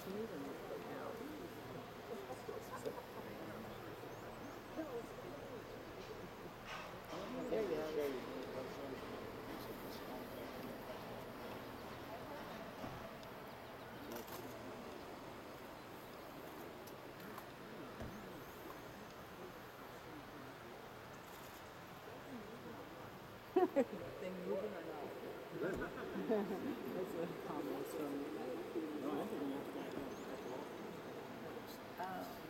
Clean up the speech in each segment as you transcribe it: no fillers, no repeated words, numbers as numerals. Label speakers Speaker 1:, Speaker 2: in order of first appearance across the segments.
Speaker 1: There you go. Thing moving or not? That's a comment from. No, I didn't have that. Oh,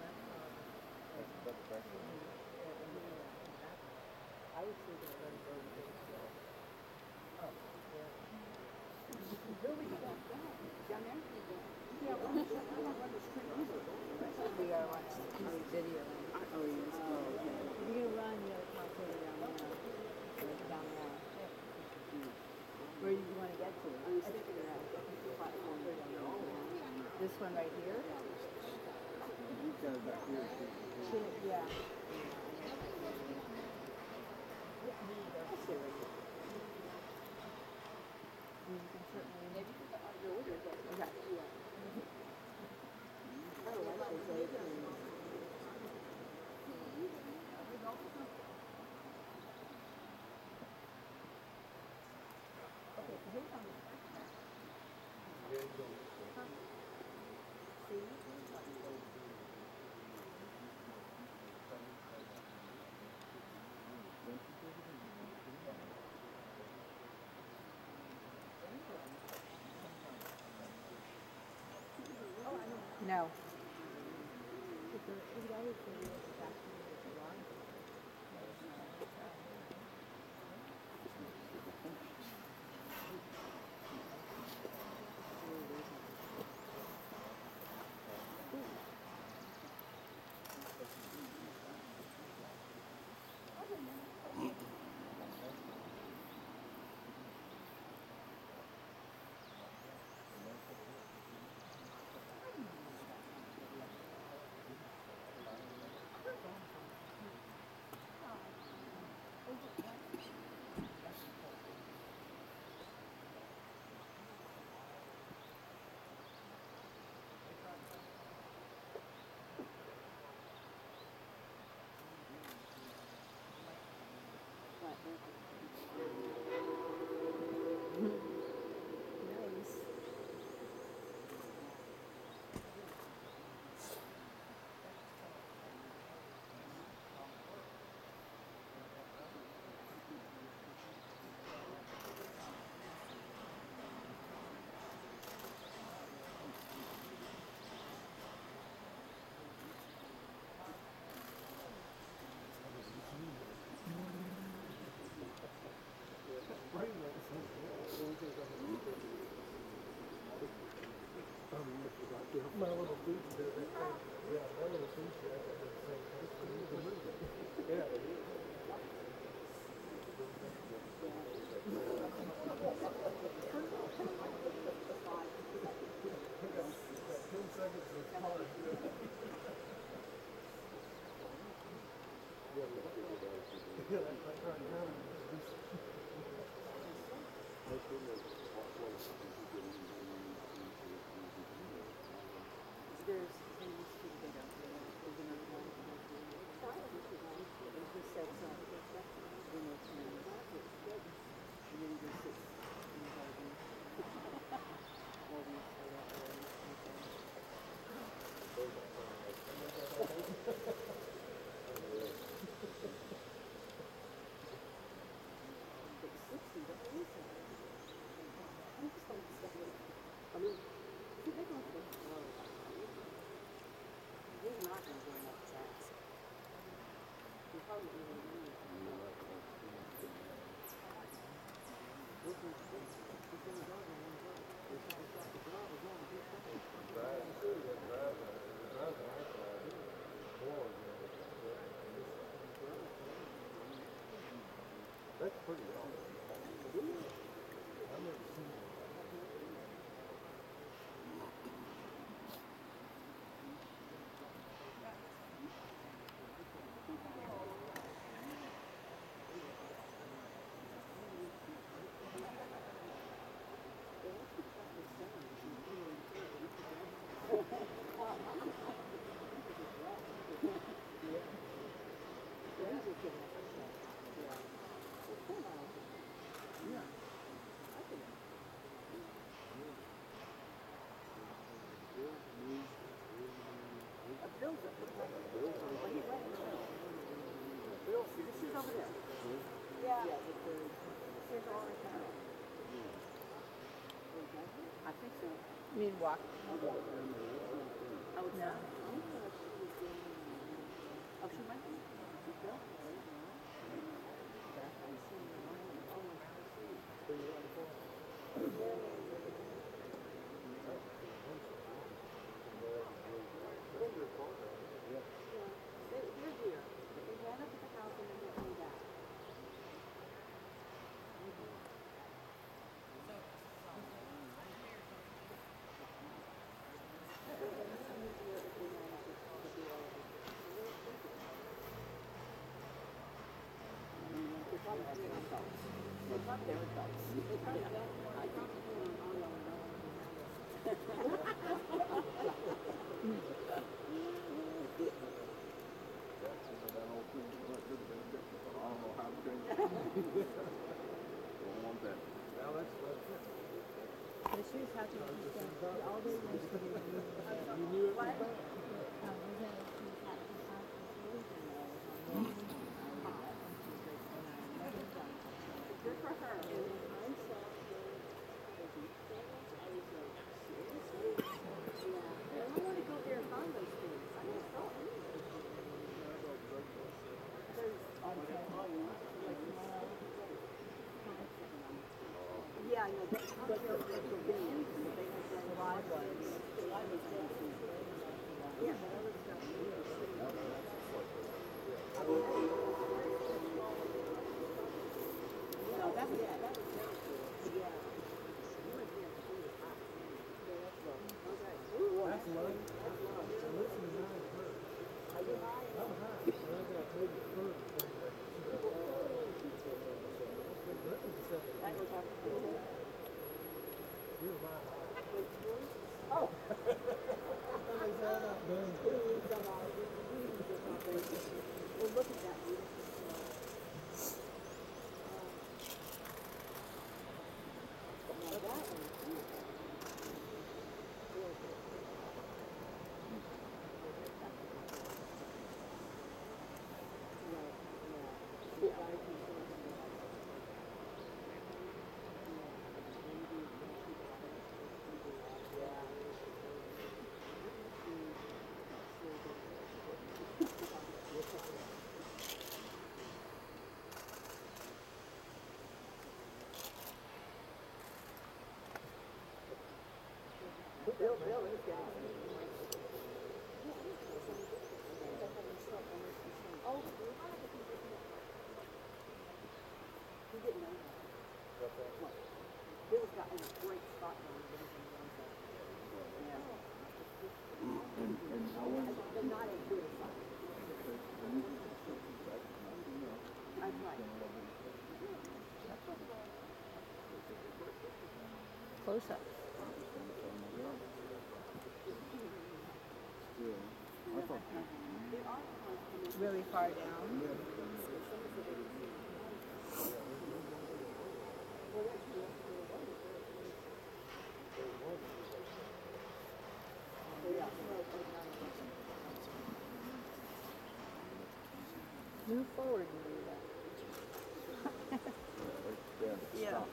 Speaker 1: I was thinking of going to go. Oh, yeah. Where would you go? Down there? Yeah, well, I don't run the street either. We gotta watch the video. Oh, yes. Oh, okay. If you're gonna run, you gotta cross over down there. Down there. Where do you want to get to? I was thinking of that platform. This one right here?
Speaker 2: These guys back here.
Speaker 1: Yeah. You can certainly. Maybe you can order it. Okay. Yeah. Oh, that's a great thing. Okay, so here's on the No. Nice.
Speaker 2: My little boots did that thing. Yeah, my little boots did that thing. Yeah, it is. 10 seconds is hard. Yeah, that's right now.
Speaker 1: There's things to go down there. There's another one. It just sets up. And then it just sits in the garden. All these are that way. It's 60, that is it. I'm just like, I mean, if they don't think slow, he's not going to go that fast. He probably will leave.
Speaker 2: That's pretty awesome. I've never seen it.
Speaker 1: Yeah. Yeah, with the there's orange now. I think so.
Speaker 3: You mean walk?
Speaker 1: Oh, it's
Speaker 3: No.
Speaker 1: not. Oh, she might be. She's good. They're here. They ran up at the house and then they came back. They probably have their adults. They probably have adults. They probably don't. I probably don't know.
Speaker 4: That whole thing, I don't know how to change it. Don't want that.
Speaker 2: Well, that's it.
Speaker 3: But she was happy with that. All they wanted to do was
Speaker 2: You knew it was bad.
Speaker 1: Good for her. I want to go there and find those things. I don't know. Yeah, I know. But they're big. They have the libraries. Yeah, but other stuff. No, that was very cool. Yeah. You went there and she was hot. Yeah, that's love. Okay.
Speaker 2: That's love. So listen to mine first.
Speaker 1: Are you high?
Speaker 2: I'm high. So I got maybe first.
Speaker 1: That was our
Speaker 2: You're my high.
Speaker 1: Oh.
Speaker 2: Somebody's had that done.
Speaker 1: Well, look at that. Now that one. Bill is getting oh, he didn't know that. Bill's got a great spot on it. Yeah. But not as good as that. That's right.
Speaker 3: close up.
Speaker 4: Yeah, I thought
Speaker 3: Really far down. Move forward and do that.
Speaker 4: yeah.
Speaker 3: Yeah.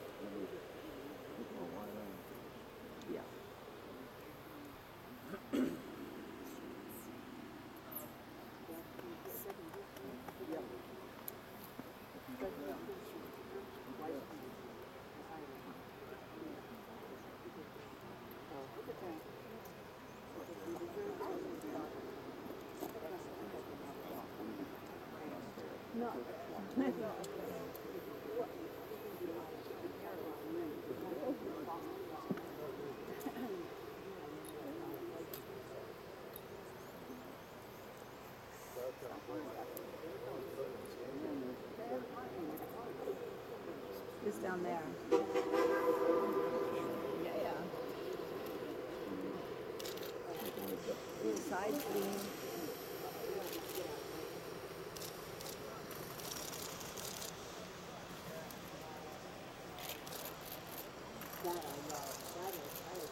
Speaker 3: Yeah. No. It's down there. Yeah. Inside screen.
Speaker 1: That I love. That is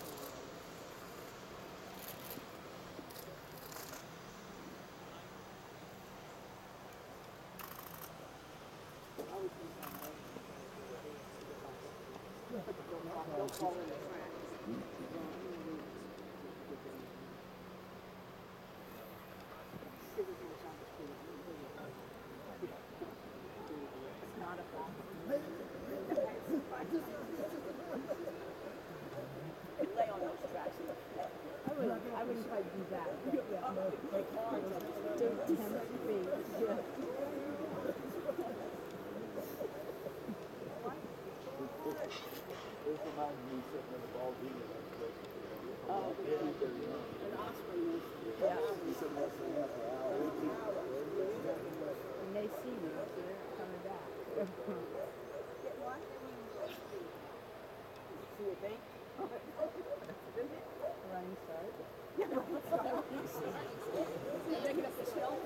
Speaker 1: I was Don't fall in the tracks.
Speaker 3: It's not a fact.
Speaker 1: Lay on those tracks.
Speaker 3: I wouldn't quite do that. But yeah. 10 feet. Yeah.
Speaker 4: This reminds me of sitting in the ball game and that's what
Speaker 1: Oh, yeah. An osprey is.
Speaker 3: Yeah.
Speaker 4: you sitting there for half an hour.
Speaker 3: And they see you, so they're coming back.
Speaker 1: Get what? See a thing?
Speaker 3: Running start.
Speaker 1: Making up this hill?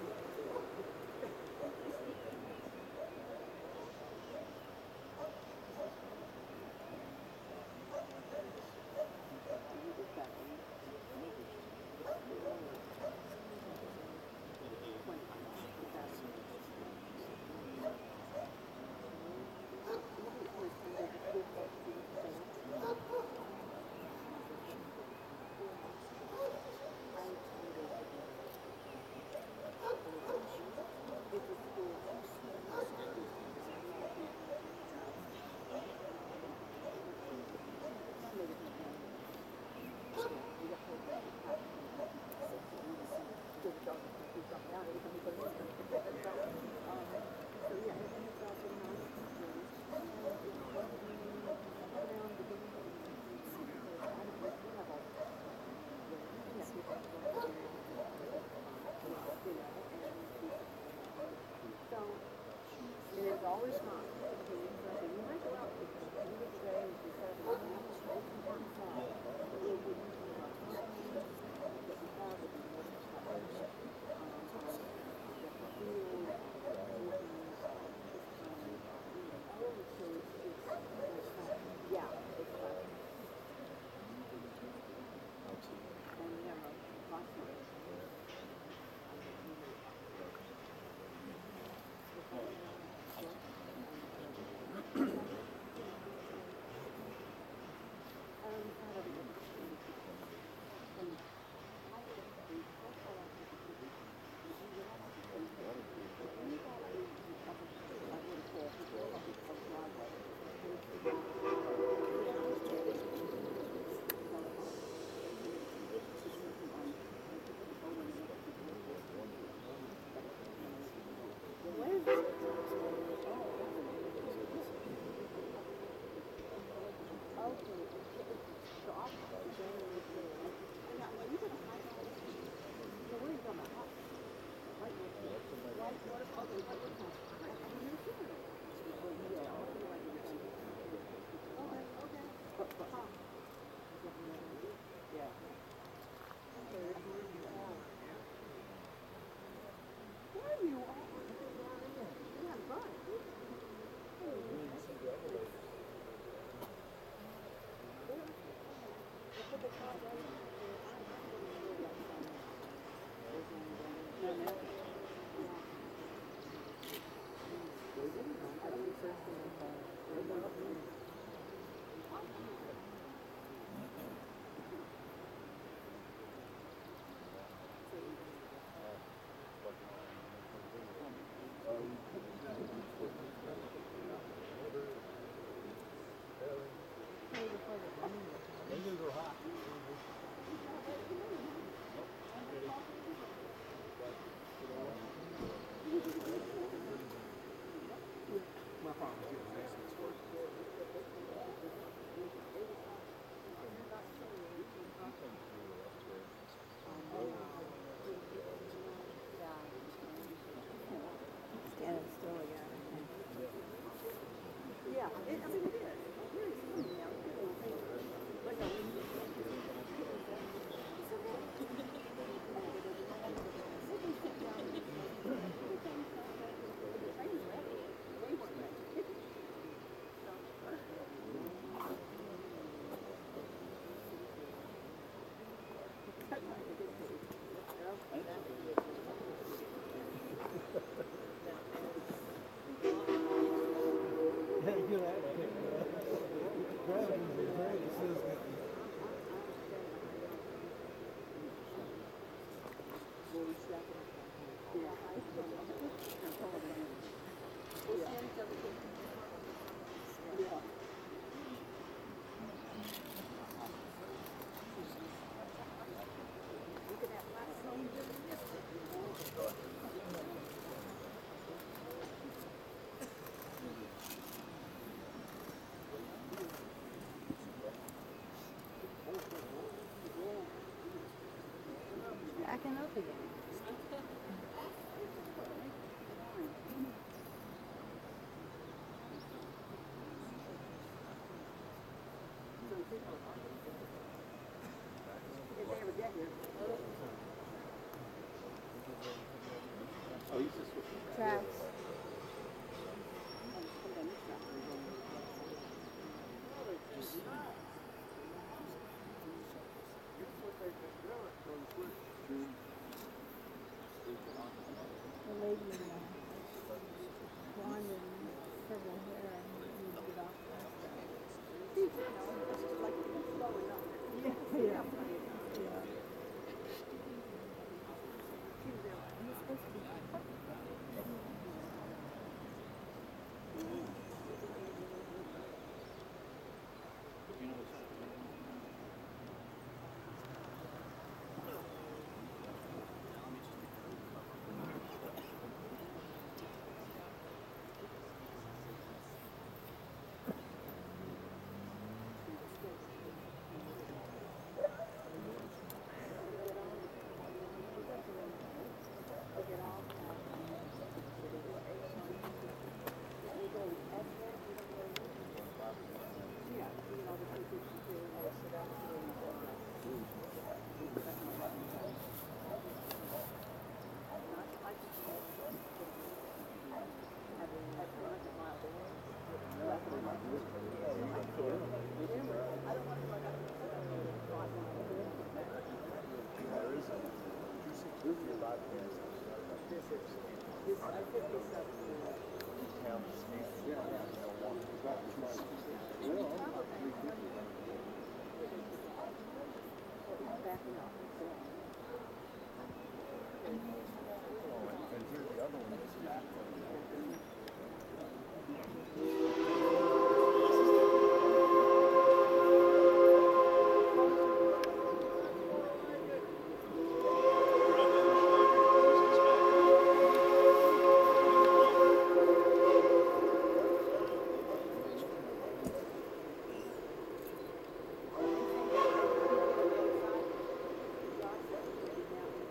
Speaker 1: And it's always hot. You might go out today because yeah, it's fun. And we have a lot of
Speaker 2: Fingers are hot.
Speaker 3: south again.
Speaker 1: If they ever get here.
Speaker 4: Oh, he's just switching.
Speaker 3: Tracks. The lady in the blonde and purple hair, I need to get off that. Yeah.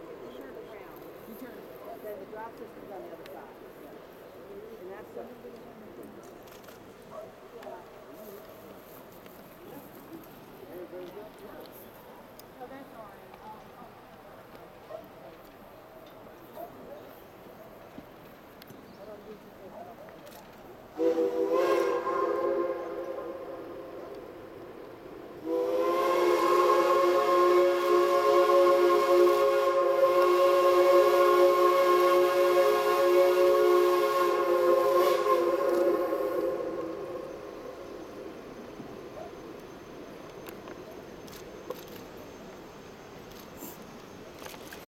Speaker 1: Then the drop system's on the other side. And that's the